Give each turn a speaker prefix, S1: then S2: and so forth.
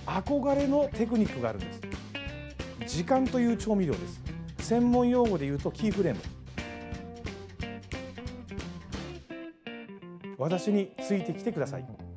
S1: 憧れのテクニックがあるんです。時間という調味料です。専門用語で言うとキーフレーム。私についてきてください。